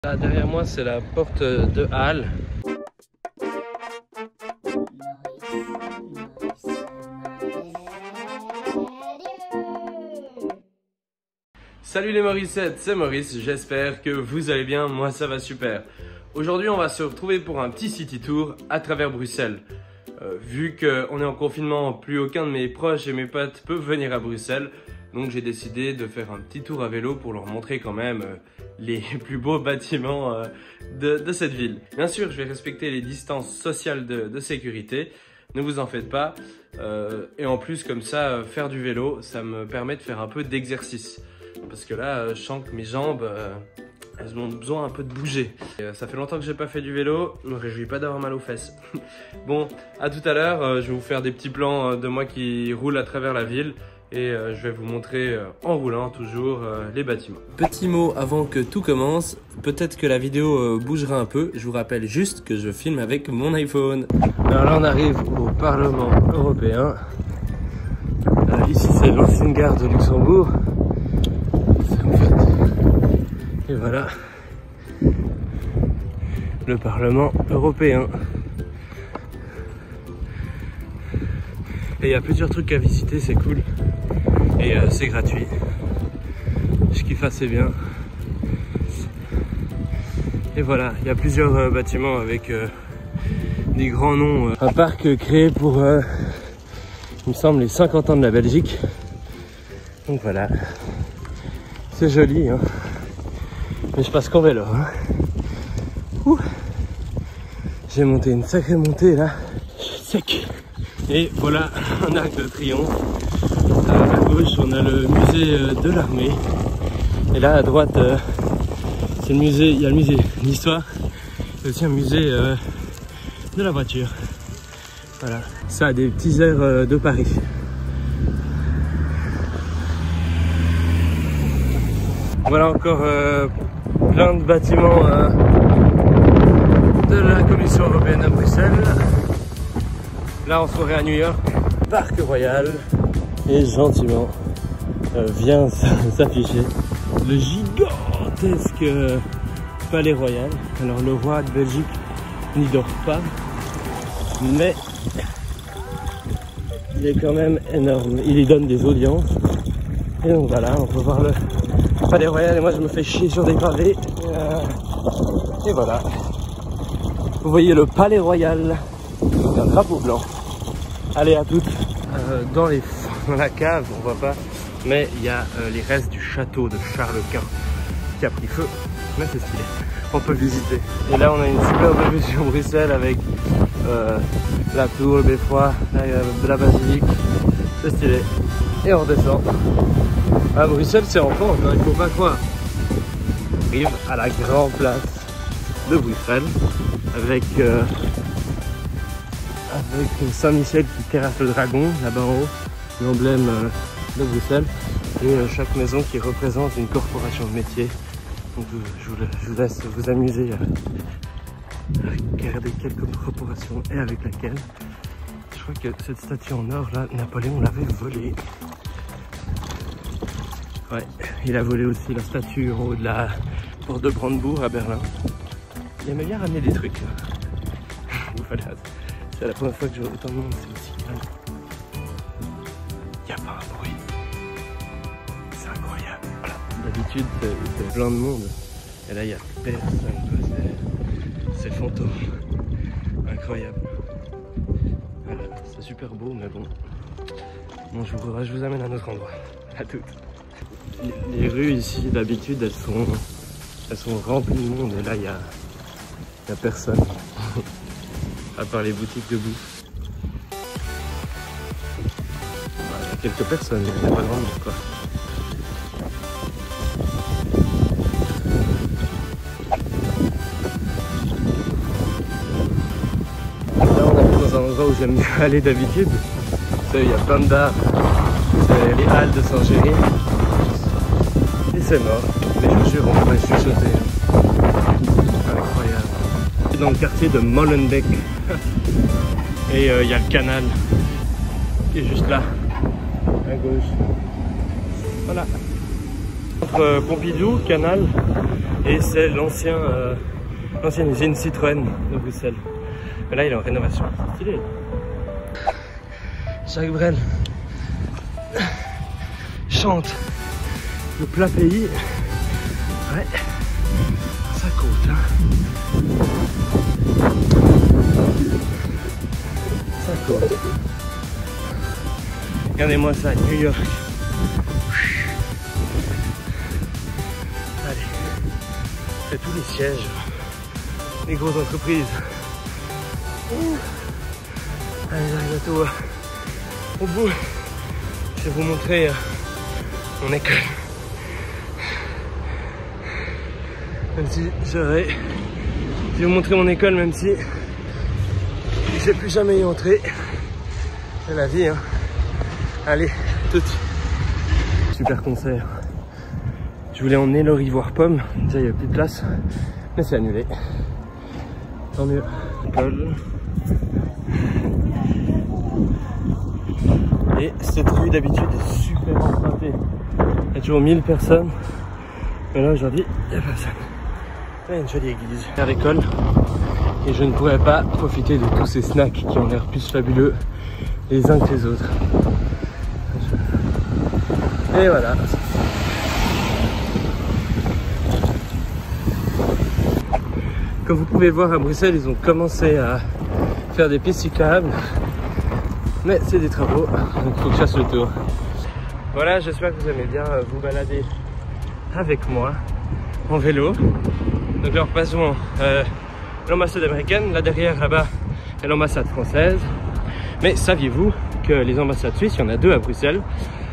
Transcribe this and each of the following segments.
Là, derrière moi, c'est la porte de Halle. Salut les Mauricettes, c'est Maurice, j'espère que vous allez bien, moi ça va super. Aujourd'hui on va se retrouver pour un petit city tour à travers Bruxelles. Vu qu'on est en confinement, plus aucun de mes proches et mes potes peuvent venir à Bruxelles. Donc j'ai décidé de faire un petit tour à vélo pour leur montrer quand même les plus beaux bâtiments de cette ville. Bien sûr, je vais respecter les distances sociales de sécurité, ne vous en faites pas. Et en plus, comme ça, faire du vélo, ça me permet de faire un peu d'exercice. Parce que là, je sens que mes jambes, elles ont besoin un peu de bouger. Ça fait longtemps que j'ai pas fait du vélo, je me réjouis pas d'avoir mal aux fesses. Bon, à tout à l'heure, je vais vous faire des petits plans de moi qui roule à travers la ville. Et je vais vous montrer en roulant toujours les bâtiments. Petit mot avant que tout commence, peut-être que la vidéo bougera un peu. Je vous rappelle juste que je filme avec mon iPhone. Alors là on arrive au Parlement européen. Ici c'est l'ancienne gare de Luxembourg. Et voilà le Parlement européen. Et il y a plusieurs trucs à visiter, c'est cool. Et c'est gratuit. Je kiffe assez bien. Et voilà, il y a plusieurs bâtiments avec des grands noms. Un parc créé pour, il me semble, les 50 ans de la Belgique. Donc voilà. C'est joli, hein. Mais je passe qu'en vélo. Hein. J'ai monté une sacrée montée là. Je suis sec. Et voilà un arc de triomphe. À gauche, on a le musée de l'armée. Et là, à droite, c'est le musée. Il y a le musée d'histoire. Il y a aussi un musée de la voiture. Voilà. Ça a des petits airs de Paris. Voilà encore plein de bâtiments de la Commission européenne à Bruxelles. Là, on serait à New York, Parc Royal. Et gentiment vient s'afficher le gigantesque palais royal. Alors le roi de Belgique n'y dort pas, mais il est quand même énorme. Il y donne des audiences. Et donc voilà, on peut voir le palais royal. Et moi je me fais chier sur des pavés. Et voilà. Vous voyez le palais royal, un drapeau blanc. Allez, à toutes. Dans la cave, on voit pas, mais il y a les restes du château de Charles Quint qui a pris feu. Mais c'est stylé, on peut visiter. Et là, on a une superbe vue sur Bruxelles avec la tour, le beffroi, la basilique. C'est stylé. Et on redescend. À Bruxelles, c'est en pente, hein, il faut pas croire. On arrive à la grande place de Bruxelles avec Saint-Michel qui terrasse le dragon, là-bas en haut, l'emblème de Bruxelles, et chaque maison qui représente une corporation de métier. Donc je vous laisse vous amuser à regarder quelle corporation est avec laquelle. Je crois que cette statue en or, là, Napoléon l'avait volée. Ouais, il a volé aussi la statue en haut de la porte de Brandebourg à Berlin. Il aimait bien ramener des trucs. Voilà. C'est la première fois que je vois autant de monde, c'est aussi calme. Il n'y a pas un bruit. C'est incroyable. Voilà. D'habitude, c'est plein de monde. Et là, il n'y a personne. C'est fantôme. Incroyable. Voilà. C'est super beau, mais bon. Bon, je vous amène à un autre endroit. À toutes. Les rues ici, d'habitude, elles sont remplies de monde. Et là, il y a personne. À part les boutiques de bouffe. Il y a quelques personnes, il n'y a pas grand monde quoi. Là on arrive dans un endroit où j'aime bien aller d'habitude. Il y a plein de bars. C'est les Halles de Saint-Géry. Et c'est mort. Mais je vous jure, on pourrait chuchoter. Incroyable. C'est dans le quartier de Molenbeek. Et il y a le canal qui est juste là, à gauche. Voilà. Entre Pompidou, canal, et Et c'est l'ancienne usine Citroën de Bruxelles. Mais là il est en rénovation. C'est stylé. Jacques Brel chante le plat pays. Ouais, ça compte hein. Ça compte. Regardez-moi ça, New York. Allez, c'est tous les sièges, les grosses entreprises. Allez, j'arrive bientôt au bout. Je vais vous montrer mon école. Même si je vais vous montrer mon école, même si je vais plus jamais y entrer. C'est la vie, hein. Allez, tout. Super concert. Je voulais emmener Laurie voir Pomme. Déjà, il n'y a plus de place, mais c'est annulé. Tant mieux. Et cette rue d'habitude est super empruntée. Il y a toujours 1000 personnes. Mais là aujourd'hui, il n'y a personne. Il y a une jolie église à l'école. Et je ne pourrais pas profiter de tous ces snacks qui ont l'air plus fabuleux les uns que les autres. Et voilà. Comme vous pouvez voir à Bruxelles, ils ont commencé à faire des pistes cyclables. Mais c'est des travaux, donc il faut que je fasse le tour. Voilà, j'espère que vous aimez bien vous balader avec moi en vélo. Donc là, repassons l'ambassade américaine. Là derrière, là-bas, est l'ambassade française. Mais saviez-vous que les ambassades suisses, il y en a deux à Bruxelles.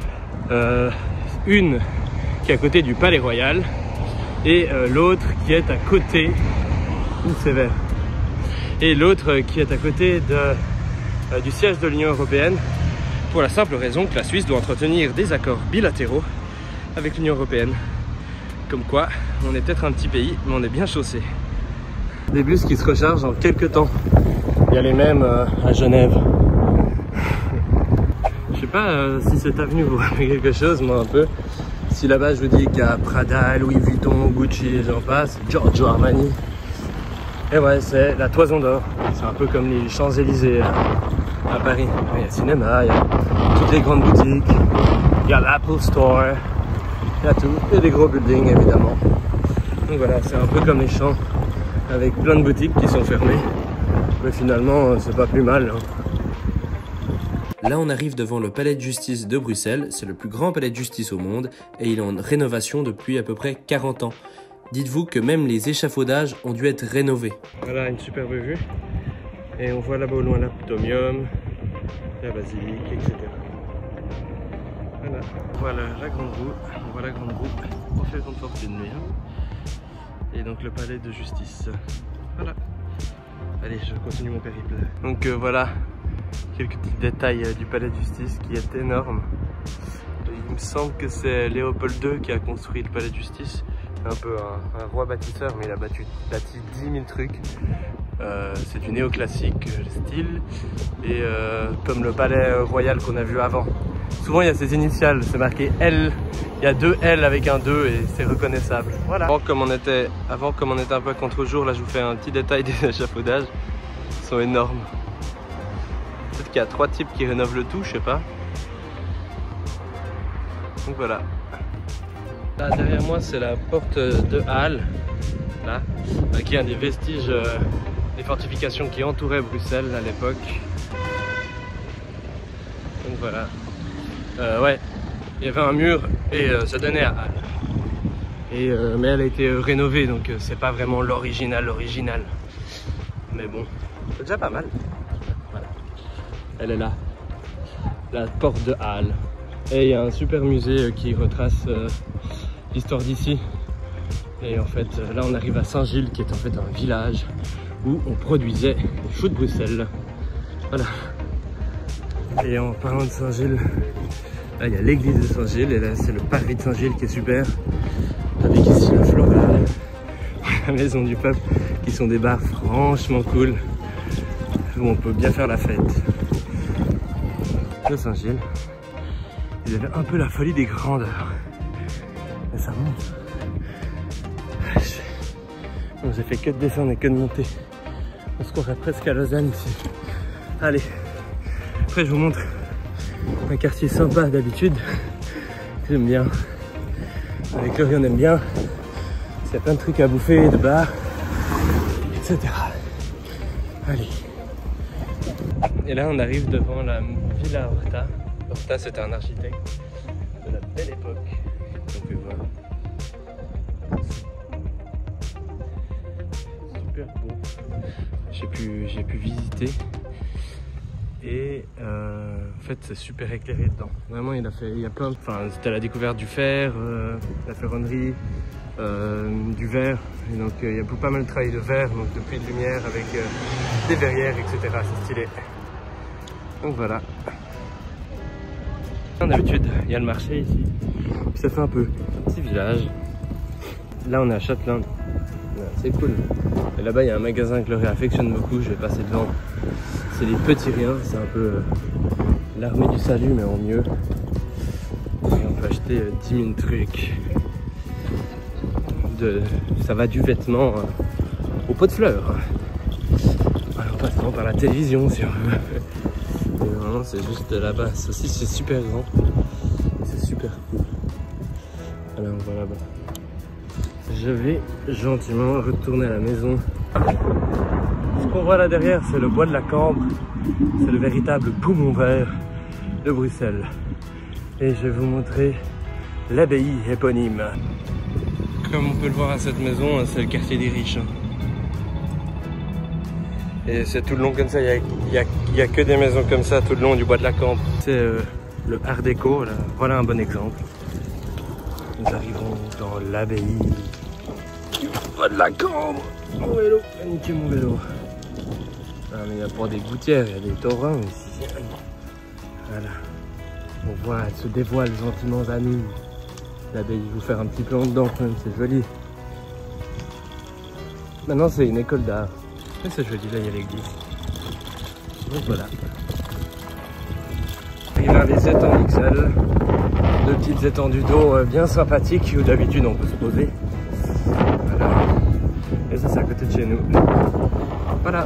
Une qui est à côté du Palais Royal et l'autre qui est à côté, c'est vert, et l'autre qui est à côté du siège de l'Union Européenne, pour la simple raison que la Suisse doit entretenir des accords bilatéraux avec l'Union Européenne. Comme quoi, on est peut-être un petit pays, mais on est bien chaussé. Des bus qui se rechargent en quelques temps. Il y a les mêmes à Genève. Je sais pas si cette avenue vous rappelle quelque chose, moi un peu. Si là-bas je vous dis qu'il y a Prada, Louis Vuitton, Gucci et j'en passe, Giorgio Armani. Et ouais, c'est la Toison d'Or. C'est un peu comme les Champs-Élysées à Paris. Il y a le cinéma, il y a toutes les grandes boutiques, il y a l'Apple Store, il y a tout. Et des gros buildings évidemment. Donc voilà, c'est un peu comme les Champs, avec plein de boutiques qui sont fermées. Mais finalement, c'est pas plus mal. Hein. Là, on arrive devant le palais de justice de Bruxelles. C'est le plus grand palais de justice au monde et il est en rénovation depuis à peu près 40 ans. Dites-vous que même les échafaudages ont dû être rénovés. Voilà une superbe vue. Et on voit là-bas au loin l'Aptomium, la basilique, etc. Voilà la grande roue. On voit la grande roue. On fait grande fortune, lui. Et donc le palais de justice. Voilà. Allez, je continue mon périple. Donc voilà. Quelques petits détails du palais de justice qui est énorme. Il me semble que c'est Léopold II qui a construit le palais de justice. Un peu un roi bâtisseur, mais il a bâti 10 000 trucs. C'est du néoclassique style. Et comme le palais royal qu'on a vu avant. Souvent il y a ces initiales, c'est marqué L. Il y a 2 L avec un 2 et c'est reconnaissable. Voilà. Avant comme on était un peu à contre-jour, là je vous fais un petit détail des échafaudages. Ils sont énormes. Peut-être qu'il y a 3 types qui rénovent le tout, je sais pas. Donc voilà. Là derrière moi c'est la porte de Halle, là, qui est un des vestiges des fortifications qui entouraient Bruxelles à l'époque. Donc voilà. Ouais, il y avait un mur et ça donnait à Halle. Et, mais elle a été rénovée donc c'est pas vraiment l'original. Mais bon, c'est déjà pas mal. Voilà. Elle est là, la porte de Halle. Et il y a un super musée qui retrace l'histoire d'ici. Et en fait, là on arrive à Saint-Gilles qui est en fait un village où on produisait les choux de Bruxelles. Voilà. Et en parlant de Saint-Gilles, là il y a l'église de Saint-Gilles et là c'est le parvis de Saint-Gilles qui est super. Avec ici le floral, la maison du peuple, qui sont des bars franchement cool où on peut bien faire la fête. De Saint-Gilles, ils avaient un peu la folie des grandeurs. Mais ça monte. j'ai fait que de descendre et que de monter. On se croirait presque à Lausanne ici. Allez, après je vous montre un quartier sympa d'habitude. J'aime bien. Avec Laurie on aime bien. Il y a plein de trucs à bouffer, de bars, etc. Allez. Et là on arrive devant la Villa Horta. Horta c'était un architecte de la belle époque. On peut voir. Super beau. J'ai pu visiter. Et en fait c'est super éclairé dedans. Vraiment il y a plein de... Enfin c'était la découverte du fer, la ferronnerie, du verre. Et donc il y a pas mal de travail de verre, donc de puits de lumière avec des verrières, etc. C'est stylé. Donc voilà. D'habitude il y a le marché ici. Puis ça fait un peu petit village. Là on est à Châtelain. C'est cool. Et là-bas il y a un magasin que Laurie affectionne beaucoup, je vais passer devant. C'est les petits riens, c'est un peu l'armée du salut mais en mieux. Et on peut acheter 10 000 trucs. Ça va du vêtement au pot de fleurs. En passant par la télévision si on veut. Et vraiment c'est juste là-bas. Ça aussi c'est super grand. C'est super cool. Voilà, on va là-bas. Je vais gentiment retourner à la maison. Ce qu'on voit là derrière, c'est le bois de la Cambre. C'est le véritable poumon vert de Bruxelles. Et je vais vous montrer l'abbaye éponyme. Comme on peut le voir à cette maison, c'est le quartier des riches. Et c'est tout le long comme ça, il y a que des maisons comme ça tout le long du bois de la Cambre. C'est le art déco, là. Voilà un bon exemple. Nous arrivons dans l'abbaye du bois de la Cambre. Mon vélo, niquez mon vélo. Ah, mais il y a pour des gouttières, il y a des torrents ici. Voilà. On voit, elle se dévoile gentiment à nous. L'abbaye, je vais vous faire un petit plan dedans quand même, c'est joli. Maintenant c'est une école d'art. C'est joli, là il y a l'église. Donc voilà. Il y a les étangs XL. Deux petites étendues d'eau bien sympathiques où d'habitude on peut se poser. Voilà. Et ça c'est à côté de chez nous. Voilà.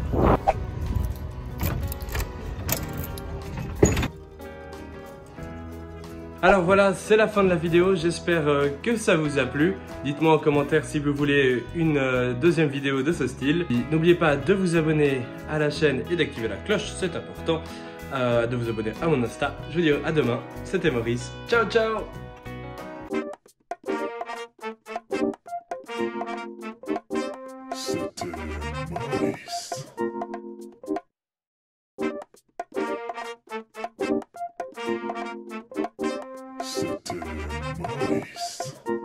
Alors voilà, c'est la fin de la vidéo, j'espère que ça vous a plu. Dites-moi en commentaire si vous voulez une deuxième vidéo de ce style. N'oubliez pas de vous abonner à la chaîne et d'activer la cloche, c'est important. De vous abonner à mon Insta. Je vous dis à demain, c'était Maurice. Ciao ciao. C'était Maurice. C'était Maurice.